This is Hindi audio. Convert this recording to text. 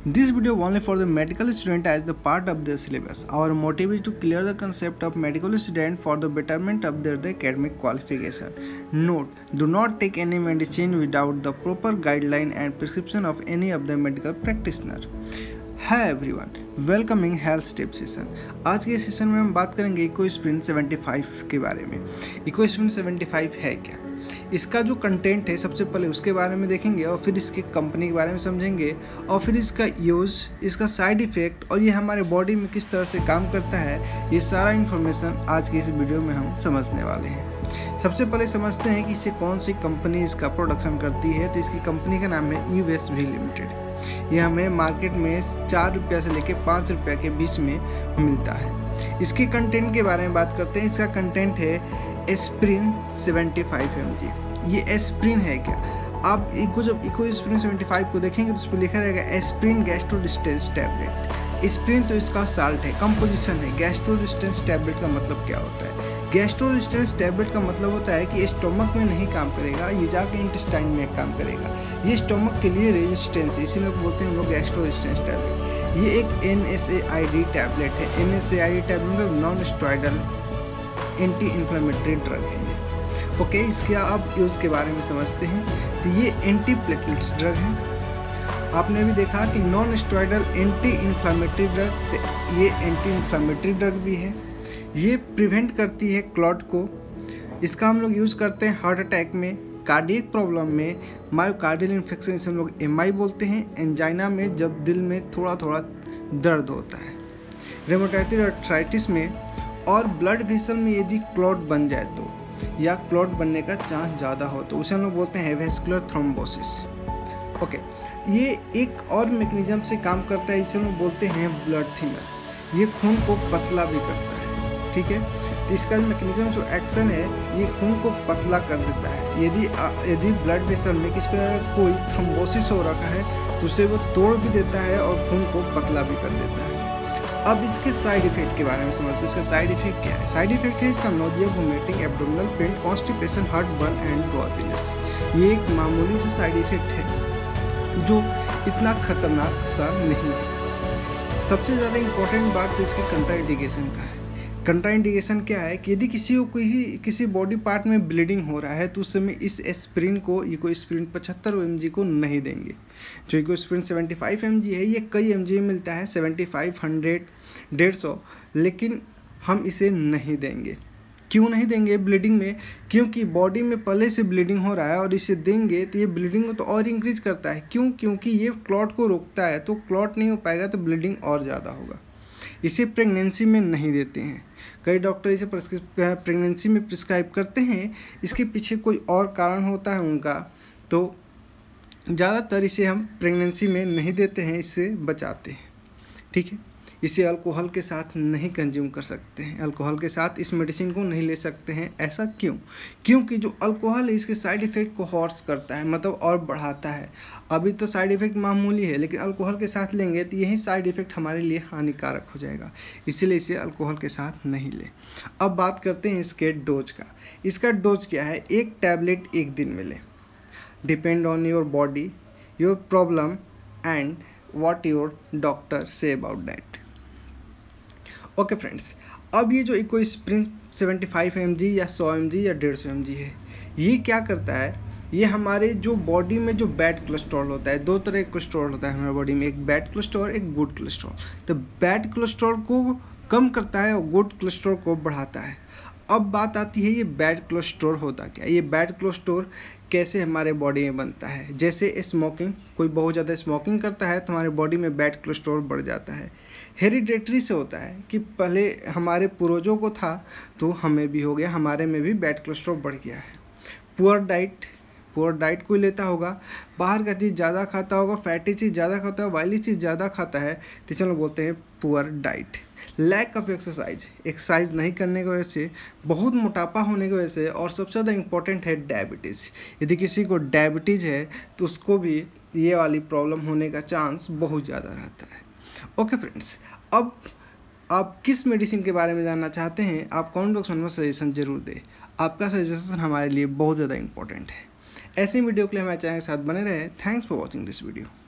This video only for the medical student as the part of their syllabus. Our motive is to clear the concept of medical student for the betterment of their academic qualification. Note: do not take any medicine without the proper guideline and prescription of any of the medical practitioner. Hi everyone, welcoming health step session. आज के सेशन में हम बात करेंगे इकोस्प्रिन 75 के बारे में। इकोस्प्रिन 75 है क्या, इसका जो कंटेंट है सबसे पहले उसके बारे में देखेंगे और फिर इसके कंपनी के बारे में समझेंगे और फिर इसका यूज़, इसका साइड इफ़ेक्ट और ये हमारे बॉडी में किस तरह से काम करता है, ये सारा इन्फॉर्मेशन आज की इस वीडियो में हम समझने वाले हैं। सबसे पहले समझते हैं कि इसे कौन सी कंपनी इसका प्रोडक्शन करती है। तो इसकी कंपनी का नाम है यूएसवी लिमिटेड। ये हमें मार्केट में 4 रुपये से लेकर 5 रुपये के बीच में मिलता है। इसके कंटेंट के बारे में बात करते हैं। इसका कंटेंट है एस्प्रिन 75 mg। ये एस्प्रिन है क्या, आप जब इकोस्प्रिन 75 को देखेंगे तो उस पर लिखा रहेगा एस्प्रिन गैस्ट्रोडिस्टेंस टैबलेट। एस्प्रिन तो इसका साल्ट है, कंपोजिशन है। गैस्ट्रोडिस्टेंस टैबलेट का मतलब क्या होता है? गैस्ट्रोडिस्टेंस टैबलेट का मतलब होता है कि स्टोमक में नहीं काम करेगा, ये जाके इंटेस्टाइन में काम करेगा। ये स्टोमक के लिए रेजिस्टेंस है, इसीलिए बोलते हैं हम लोग गैस्ट्रोडिस्टेंस टैबलेट। ये एक NSAID टैबलेट है। NSAID टैबलेट मतलब non steroidal anti inflammatory drug है ये। ओके, इसके आप यूज़ के बारे में समझते हैं। तो ये एंटी प्लेटलेट्स ड्रग है। आपने भी देखा कि non steroidal anti inflammatory drug, ये एंटी इन्फ्लेमेटरी ड्रग भी है। ये प्रिवेंट करती है क्लॉट को। इसका हम लोग यूज़ करते हैं हार्ट अटैक में, कार्डियक प्रॉब्लम में, मायोकार्डियल इन्फेक्शन जिसे हम लोग MI बोलते हैं, एंजाइना में जब दिल में थोड़ा थोड़ा दर्द होता है, रेमेटोइड आर्थराइटिस में, और ब्लड वेसल में यदि क्लॉट बन जाए तो, या क्लॉट बनने का चांस ज़्यादा हो तो उसे हम लोग बोलते हैं वेस्कुलर थ्रोम्बोसिस। ओके, ये एक और मैकेनिज्म से काम करता है, इसे हम लोग बोलते हैं ब्लड थिनर। ये खून को पतला भी करता है, ठीक है। तो इसका मैकेनिज्म जो एक्शन है, ये खून को पतला कर देता है। यदि ब्लड वेसल में किस तरह कोई थ्रोम्बोसिस हो रखा है तो उसे वो तोड़ भी देता है और खून को पतला भी कर देता है। अब इसके साइड इफेक्ट के बारे में समझते हैं। इसका साइड इफेक्ट क्या है? साइड इफेक्ट है इसका nausea, vomiting, abdominal pain, constipation, heartburn and drowsiness. ये एक मामूली सा साइड इफेक्ट है जो इतना खतरनाक सा नहीं है। सबसे ज़्यादा इम्पोर्टेंट बात तो इसके कंट्राइंडिकेशन का है। कंट्राइंडिकेशन क्या है कि यदि किसी बॉडी पार्ट में ब्लीडिंग हो रहा है तो उस समय इस एस्प्रिन को, इकोस्प्रिन 75 mg को नहीं देंगे। जो इकोस्प्रिन 75 mg है, ये कई mg में मिलता है, 75, 100, 150, लेकिन हम इसे नहीं देंगे। क्यों नहीं देंगे ब्लीडिंग में? क्योंकि बॉडी में पहले से ब्लीडिंग हो रहा है और इसे देंगे तो ये ब्लीडिंग को तो और इंक्रीज करता है। क्यों? क्योंकि ये क्लॉट को रोकता है, तो क्लॉट नहीं हो पाएगा तो ब्लीडिंग और ज़्यादा होगा। इसे प्रेगनेंसी में नहीं देते हैं। कई डॉक्टर इसे प्रेगनेंसी में प्रिस्क्राइब करते हैं, इसके पीछे कोई और कारण होता है उनका, तो ज़्यादातर इसे हम प्रेगनेंसी में नहीं देते हैं, इससे बचाते हैं, ठीक है। इसे अल्कोहल के साथ नहीं कंज्यूम कर सकते हैं, अल्कोहल के साथ इस मेडिसिन को नहीं ले सकते हैं। ऐसा क्यों? क्योंकि जो अल्कोहल है इसके साइड इफ़ेक्ट को हॉर्स करता है, मतलब और बढ़ाता है। अभी तो साइड इफ़ेक्ट मामूली है, लेकिन अल्कोहल के साथ लेंगे तो यही साइड इफ़ेक्ट हमारे लिए हानिकारक हो जाएगा, इसीलिए इसे अल्कोहल के साथ नहीं लें। अब बात करते हैं इसके डोज का। इसका डोज क्या है? 1 टैबलेट 1 दिन में लें। Depend on your body, your problem and what your doctor से अबाउट दैट। ओके फ्रेंड्स, अब ये जो इकोस्प्रिन 75 mg या 100 mg या 150 mg है, ये क्या करता है? ये हमारे जो बॉडी में जो बैड कोलेस्ट्रॉल होता है, 2 तरह का कोलेस्ट्रॉल होता है हमारे बॉडी में, एक बैड कोलेस्ट्रॉल, एक गुड कोलेस्ट्रॉल। तो बैड कोलेस्ट्रॉल को कम करता है और गुड कोलेस्ट्रॉल को बढ़ाता है। अब बात आती है ये बैड कोलेस्ट्रॉल होता क्या? ये बैड कोलेस्ट्रॉल कैसे हमारे बॉडी में बनता है? जैसे स्मोकिंग, कोई बहुत ज़्यादा स्मोकिंग करता है तो हमारे बॉडी में बैड कोलेस्ट्रॉल बढ़ जाता है। हेरिडेटरी से होता है कि पहले हमारे पूर्वजों को था तो हमें भी हो गया, हमारे में भी बैड कोलेस्ट्रॉल बढ़ गया है। पुअर डाइट कोई लेता होगा, बाहर का चीज़ ज़्यादा खाता होगा, फैटी चीज़ ज़्यादा खाता है, ऑयली चीज़ ज़्यादा खाता है, तो चलो बोलते हैं poor diet. Lack of exercise नहीं करने की वजह से, बहुत मोटापा होने की वजह से, और सबसे ज़्यादा इम्पोर्टेंट है डायबिटीज़। यदि किसी को डायबिटीज़ है तो उसको भी ये वाली प्रॉब्लम होने का चांस बहुत ज़्यादा रहता है। ओके फ्रेंड्स, अब आप किस मेडिसिन के बारे में जानना चाहते हैं? आप कमेंट बॉक्स में सजेशन जरूर दें। आपका सजेशन हमारे लिए बहुत ज़्यादा इंपॉर्टेंट है। ऐसे वीडियो के लिए हमारे चैनल के साथ बने रहे। Thanks for watching this video.